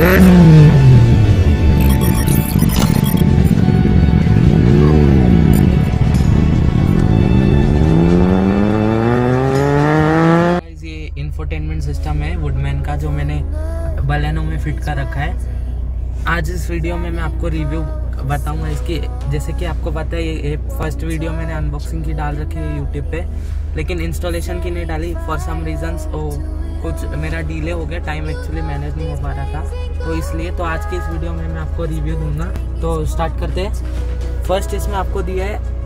ये infotainment system है woodman का, जो मैंने बलेनो में फिट कर रखा है। आज इस वीडियो में मैं आपको रिव्यू बताऊंगा इसकी। जैसे कि आपको पता है ये फर्स्ट वीडियो मैंने अनबॉक्सिंग की डाल रखी है यूट्यूब पे, लेकिन इंस्टॉलेशन की नहीं डाली फॉर सम रीजंस। कुछ मेरा डिले हो गया, टाइम एक्चुअली मैनेज नहीं हो पा रहा था, तो इसलिए तो आज की इस वीडियो में मैं आपको रिव्यू दूंगा। तो स्टार्ट करते हैं। फर्स्ट इसमें आपको दिया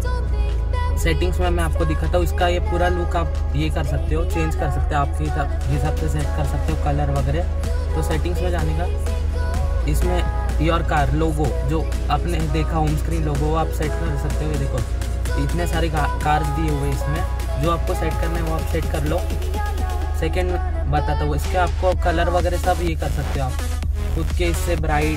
है सेटिंग्स में, मैं आपको दिखाता हूँ। इसका ये पूरा लुक आप ये कर सकते हो, चेंज कर सकते हो, आपके हिसाब से सेट कर सकते हो कलर वगैरह। तो सेटिंग्स में जाने का, इसमें योर कार लोगो जो आपने देखा होम स्क्रीन लोगो वो आप सेट कर सकते हो। ये देखो इतने सारे कार्स दिए हुए इसमें, जो आपको सेट करना है वो आप सेट कर लो। सेकंड बताता हूँ, इसके आपको कलर वगैरह सब ये कर सकते हो आप खुद के, इससे ब्राइट।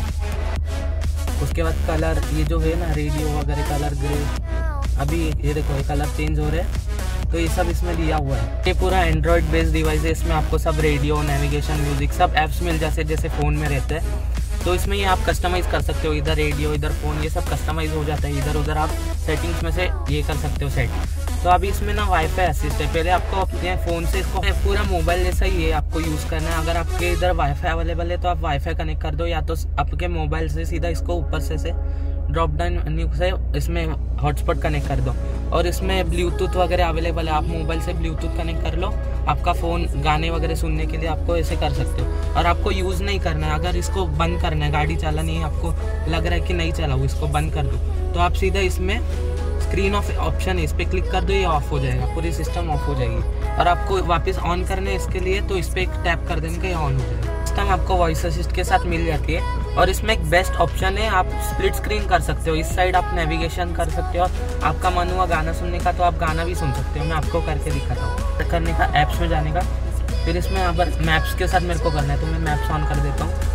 उसके बाद कलर ये जो है ना रेडियो वगैरह कलर ग्रे, अभी ये देखो ये कलर चेंज हो रहे हैं, तो ये सब इसमें दिया हुआ है। ये पूरा एंड्रॉयड बेस्ड डिवाइस है, इसमें आपको सब रेडियो, नेविगेशन, म्यूजिक सब ऐप्स मिल जाते हैं जैसे फ़ोन में रहते हैं। तो इसमें ये आप कस्टमाइज़ कर सकते हो, इधर रेडियो इधर फ़ोन, ये सब कस्टमाइज़ हो जाता है। इधर उधर आप सेटिंग्स में से ये कर सकते हो सेट। तो अभी इसमें ना वाईफाई असिस्ट है। पहले आपको अपने फ़ोन से इसको पूरा मोबाइल जैसा ही है आपको यूज़ करना है। अगर आपके इधर वाईफाई अवेलेबल है तो आप वाईफाई कनेक्ट कर दो, या तो आपके मोबाइल से सीधा इसको ऊपर से ड्रॉप डाउन मेन्यू से इसमें हॉटस्पॉट कनेक्ट कर दो। और इसमें ब्लूटूथ वगैरह अवेलेबल है, आप मोबाइल से ब्लूटूथ कनेक्ट कर लो। आपका फ़ोन गाने वगैरह सुनने के लिए आपको ऐसे कर सकते हो। और आपको यूज़ नहीं करना है, अगर इसको बंद करना है, गाड़ी चलानी है, आपको लग रहा है कि नहीं चलाओ इसको बंद कर दो, तो आप सीधा इसमें स्क्रीन ऑफ ऑप्शन है, इस पर क्लिक कर दो, ये ऑफ हो जाएगा, पूरी सिस्टम ऑफ हो जाएगी। और आपको वापस ऑन करना है इसके लिए, तो इस पर एक टैप कर देने का ये ऑन हो जाएगा। सिस्टम आपको वॉइस असिस्ट के साथ मिल जाती है। और इसमें एक बेस्ट ऑप्शन है, आप स्प्लिट स्क्रीन कर सकते हो। इस साइड आप नेविगेशन कर सकते हो, आपका मन हुआ गाना सुनने का तो आप गाना भी सुन सकते हो। मैं आपको करके दिखाता हूँ। करने का ऐप्स में जाने का, फिर इसमें अगर मैप्स के साथ मेरे को करना है तो मैं मैप्स ऑन कर देता हूँ।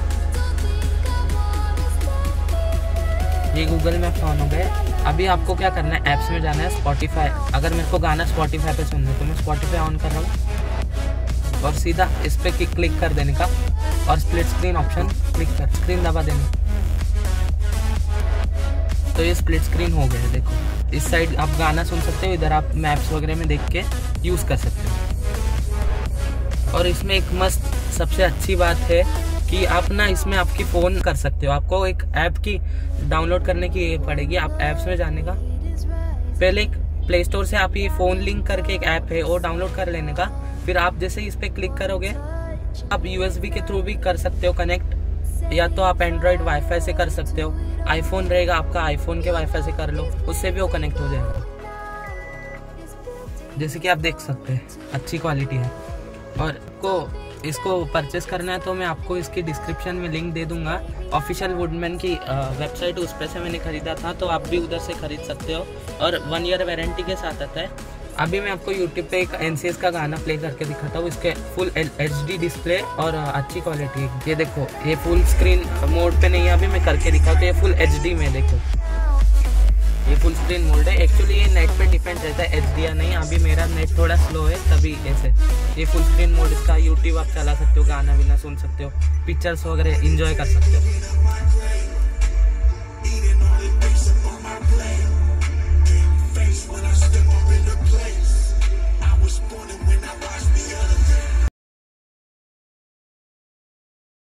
ये गूगल मैप्स ऑन हो गए। अभी आपको क्या करना है, ऐप्स में जाना है, स्पॉटिफाई। अगर मेरे को गाना स्पॉटिफाई पे सुनना है तो मैं स्पॉटिफाई ऑन कर रहा हूँ और सीधा इस पर क्लिक कर देने का, और स्प्लिट स्क्रीन ऑप्शन क्लिक कर स्क्रीन दबा देने, तो ये स्प्लिट स्क्रीन हो गया है। देखो इस साइड आप गाना सुन सकते हो, इधर आप मैप्स वगैरह में देख के यूज़ कर सकते हो। और इसमें एक मस्त सबसे अच्छी बात है कि आप ना इसमें आपकी फ़ोन कर सकते हो। आपको एक ऐप की डाउनलोड करने की पड़ेगी। आप ऐप्स में जाने का, पहले एक प्ले स्टोर से आप ये फ़ोन लिंक करके एक ऐप है वो डाउनलोड कर लेने का। फिर आप जैसे ही इस पर क्लिक करोगे, आप USB के थ्रू भी कर सकते हो कनेक्ट, या तो आप एंड्रॉयड वाईफाई से कर सकते हो। आईफोन रहेगा आपका, आईफोन के वाईफाई से कर लो, उससे भी वो कनेक्ट हो जाएगा। जैसे कि आप देख सकते हैं अच्छी क्वालिटी है। और आपको इसको परचेस करना है तो मैं आपको इसकी डिस्क्रिप्शन में लिंक दे दूंगा। ऑफिशियल वुडमैन की वेबसाइट, उस पर से मैंने ख़रीदा था, तो आप भी उधर से ख़रीद सकते हो। और 1 ईयर वारंटी के साथ आता है। अभी मैं आपको यूट्यूब पे एक NCS का गाना प्ले करके दिखाता हूँ। इसके फुल HD डिस्प्ले और अच्छी क्वालिटी। ये देखो ये फुल स्क्रीन मोड पे नहीं है, अभी मैं करके दिखाता हूँ। ये फुल HD में देखो, ये फुल स्क्रीन मोड है। एक्चुअली ये नेट पे डिपेंड रहता है HD या नहीं। अभी मेरा नेट थोड़ा स्लो है तभी ऐसे। ये फुल स्क्रीन मोड इसका, यूट्यूब आप चला सकते हो, गाना भी ना सुन सकते हो, पिक्चर्स वगैरह इंजॉय कर सकते हो।